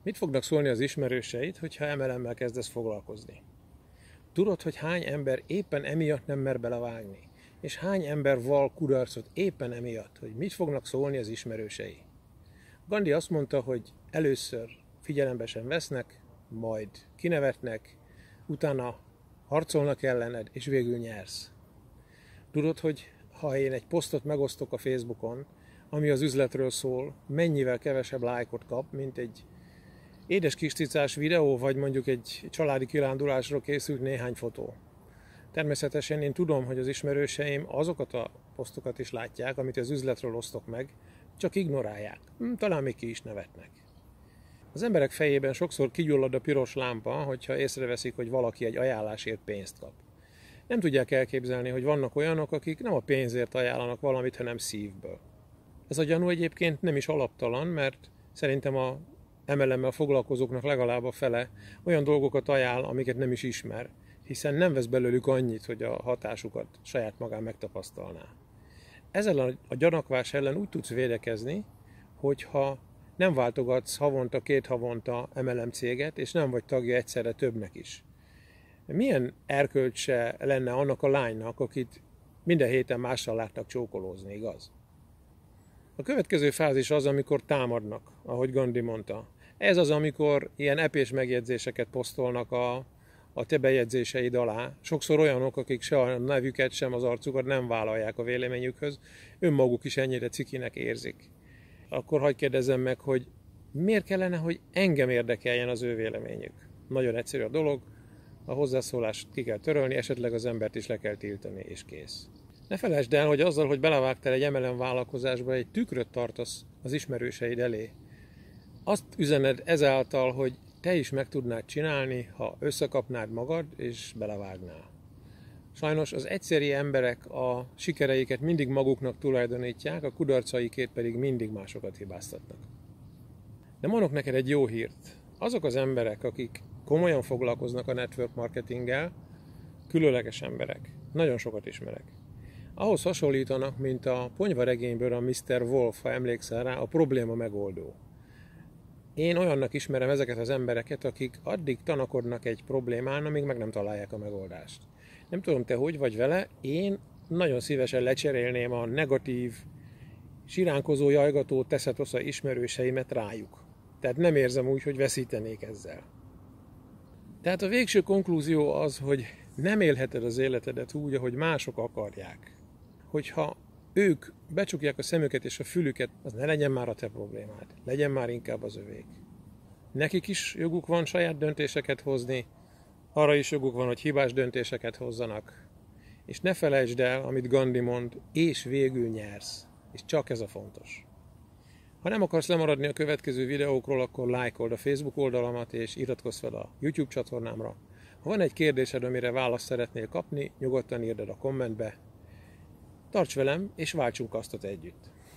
Mit fognak szólni az ismerőseid, hogyha MLM-mel kezdesz foglalkozni? Tudod, hogy hány ember éppen emiatt nem mer belevágni? És hány ember val kudarcot éppen emiatt, hogy mit fognak szólni az ismerősei? Gandhi azt mondta, hogy először figyelembe sem vesznek, majd kinevetnek, utána harcolnak ellened, és végül nyersz. Tudod, hogy ha én egy posztot megosztok a Facebookon, ami az üzletről szól, mennyivel kevesebb lájkot kap, mint egy édes kis cicás videó, vagy mondjuk egy családi kirándulásról készült néhány fotó. Természetesen én tudom, hogy az ismerőseim azokat a posztokat is látják, amit az üzletről osztok meg, csak ignorálják. Talán még ki is nevetnek. Az emberek fejében sokszor kigyullad a piros lámpa, hogyha észreveszik, hogy valaki egy ajánlásért pénzt kap. Nem tudják elképzelni, hogy vannak olyanok, akik nem a pénzért ajánlanak valamit, hanem szívből. Ez a gyanú egyébként nem is alaptalan, mert szerintem a MLM-mel foglalkozóknak legalább a fele olyan dolgokat ajánl, amiket nem is ismer, hiszen nem vesz belőlük annyit, hogy a hatásukat saját magán megtapasztalná. Ezzel a gyanakvás ellen úgy tudsz védekezni, hogyha nem váltogatsz havonta, 2 havonta MLM céget, és nem vagy tagja egyszerre többnek is. Milyen erkölcse lenne annak a lánynak, akit minden héten mással látnak csókolózni, igaz? A következő fázis az, amikor támadnak, ahogy Gandhi mondta. Ez az, amikor ilyen epés megjegyzéseket posztolnak a te bejegyzéseid alá. Sokszor olyanok, akik se a nevüket, sem az arcukat nem vállalják a véleményükhöz, önmaguk is ennyire cikinek érzik. Akkor hadd kérdezzem meg, hogy miért kellene, hogy engem érdekeljen az ő véleményük? Nagyon egyszerű a dolog, a hozzászólást ki kell törölni, esetleg az embert is le kell tiltani, és kész. Ne felejtsd el, hogy azzal, hogy belevágtál egy MLM vállalkozásba, egy tükröt tartasz az ismerőseid elé. Azt üzened ezáltal, hogy te is meg tudnád csinálni, ha összekapnád magad és belevágnál. Sajnos az egyszeri emberek a sikereiket mindig maguknak tulajdonítják, a kudarcaikért pedig mindig másokat hibáztatnak. De mondok neked egy jó hírt. Azok az emberek, akik komolyan foglalkoznak a network marketinggel, különleges emberek. Nagyon sokat ismerek. Ahhoz hasonlítanak, mint a ponyvaregényből a Mr. Wolf, ha emlékszel rá, a probléma megoldó. Én olyannak ismerem ezeket az embereket, akik addig tanakodnak egy problémán, amíg meg nem találják a megoldást. Nem tudom, te hogy vagy vele, én nagyon szívesen lecserélném a negatív, siránkozó, jajgató, teszetosza ismerőseimet rájuk. Tehát nem érzem úgy, hogy veszítenék ezzel. Tehát a végső konklúzió az, hogy nem élheted az életedet úgy, ahogy mások akarják. Hogyha ők becsukják a szemüket és a fülüket, az ne legyen már a te problémád, legyen már inkább az övék. Nekik is joguk van saját döntéseket hozni, arra is joguk van, hogy hibás döntéseket hozzanak. És ne felejtsd el, amit Gandhi mond, és végül nyersz. És csak ez a fontos. Ha nem akarsz lemaradni a következő videókról, akkor lájkold a Facebook oldalamat, és iratkozz fel a YouTube csatornámra. Ha van egy kérdésed, amire választ szeretnél kapni, nyugodtan írd el a kommentbe. Tarts velem, és váltsunk asztot együtt!